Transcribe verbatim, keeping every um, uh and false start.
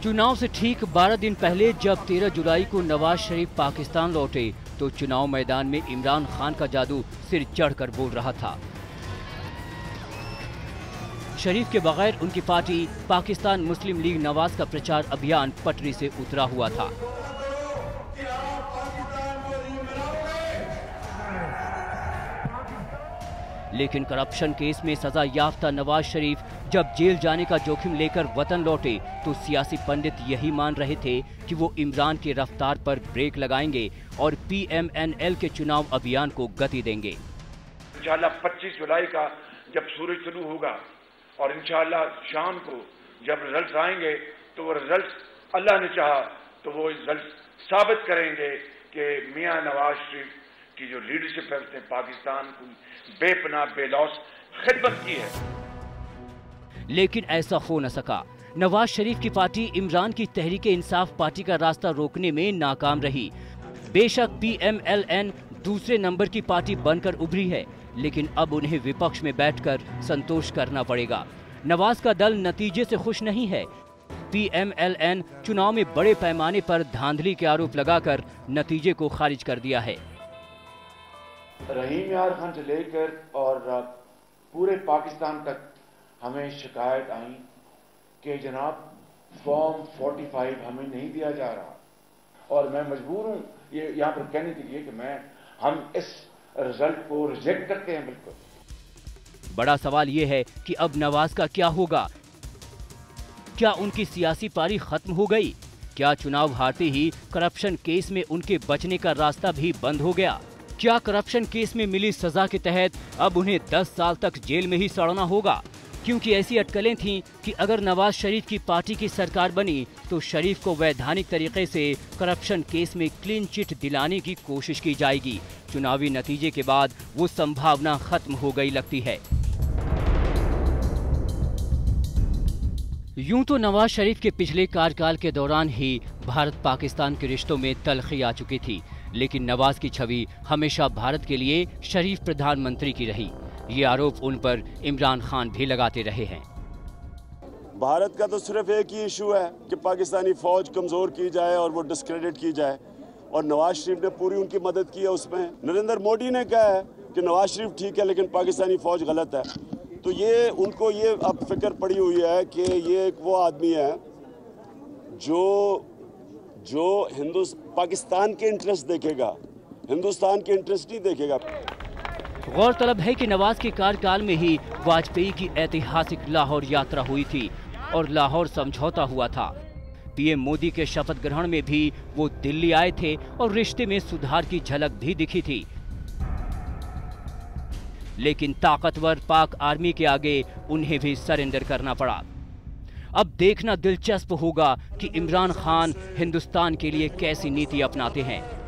चुनाव से ठीक बारह दिन पहले जब तेरह जुलाई को नवाज शरीफ पाकिस्तान लौटे तो चुनाव मैदान में इमरान खान का जादू सिर चढ़कर बोल रहा था। शरीफ के बगैर उनकी party Pakistan Muslim League Nawaz का प्रचार अभियान पटरी से उतरा हुआ था। लेकिन करप्शन केस में सजा याफ्ता नवाज शरीफ जब जेल जाने का जोखिम लेकर वतन लौटे तो सियासी पंडित यही मान रहे थे कि वो इमरान की रफ्तार पर ब्रेक लगाएंगे और पी एम एन एल के चुनाव अभियान को गति देंगे। इंशाल्लाह पच्चीस जुलाई का जब सूरज शुरू होगा और इंशाल्लाह शाम को जब रिजल्ट आएंगे तो वो रिजल्ट अल्लाह ने चाहा तो वो रिजल्ट साबित करेंगे कि मियां नवाज शरीफ की जो लीडरशिप है उसने पाकिस्तान को बेपनाह बेलौस खिदमत की है। लेकिन ऐसा हो न सका। नवाज शरीफ की पार्टी इमरान की तहरीक इंसाफ पार्टी का रास्ता रोकने में नाकाम रही। बेशक पी एम एल एन दूसरे नंबर की पार्टी बनकर उभरी है, लेकिन अब उन्हें विपक्ष में बैठकर संतोष करना पड़ेगा। नवाज का दल नतीजे से खुश नहीं है। पी एम एल एन चुनाव में बड़े पैमाने पर धांधली के आरोप लगाकर नतीजे को खारिज कर दिया है। रहीम यार खान से लेकर और पूरे पाकिस्तान तक हमें शिकायत आई कि जनाब फॉर्म पैंतालीस हमें नहीं दिया जा रहा और मैं मजबूर हूं ये यहाँ पर कहने के लिए कि मैं हम इस रिजल्ट को रिजेक्ट करते हैं। बिल्कुल बड़ा सवाल ये है कि अब नवाज का क्या होगा। क्या उनकी सियासी पारी खत्म हो गई? क्या चुनाव हारते ही करप्शन केस में उनके बचने का रास्ता भी बंद हो गया? क्या करप्शन केस में मिली सजा के तहत अब उन्हें दस साल तक जेल में ही सड़ना होगा? क्योंकि ऐसी अटकलें थीं कि अगर नवाज शरीफ की पार्टी की सरकार बनी तो शरीफ को वैधानिक तरीके से करप्शन केस में क्लीन चिट दिलाने की कोशिश की जाएगी। चुनावी नतीजे के बाद वो संभावना खत्म हो गई लगती है। यूं तो नवाज शरीफ के पिछले कार्यकाल के दौरान ही भारत पाकिस्तान के रिश्तों में तलखी आ चुकी थी, लेकिन नवाज की छवि हमेशा भारत के लिए शरीफ प्रधानमंत्री की रही। ये आरोप उन पर इमरान खान भी लगाते रहे हैं। भारत का तो सिर्फ एक ही इशू है कि पाकिस्तानी फौज कमजोर की जाए और वो डिस्क्रेडिट की जाए, और नवाज शरीफ ने पूरी उनकी मदद की है उसमें। नरेंद्र मोदी ने कहा है कि नवाज शरीफ ठीक है लेकिन पाकिस्तानी फौज गलत है। तो ये उनको ये अब फिक्र पड़ी हुई है कि ये एक वो आदमी है जो जो हिंदुस्तान पाकिस्तान के इंटरेस्ट देखेगा, हिंदुस्तान के इंटरेस्ट नहीं देखेगा। गौरतलब है कि नवाज के कार्यकाल में ही वाजपेयी की ऐतिहासिक लाहौर यात्रा हुई थी और लाहौर समझौता हुआ था। पीएम मोदी के शपथ ग्रहण में भी वो दिल्ली आए थे और रिश्ते में सुधार की झलक भी दिखी थी। लेकिन ताकतवर पाक आर्मी के आगे उन्हें भी सरेंडर करना पड़ा। अब देखना दिलचस्प होगा कि इमरान खान हिंदुस्तान के लिए कैसी नीति अपनाते हैं।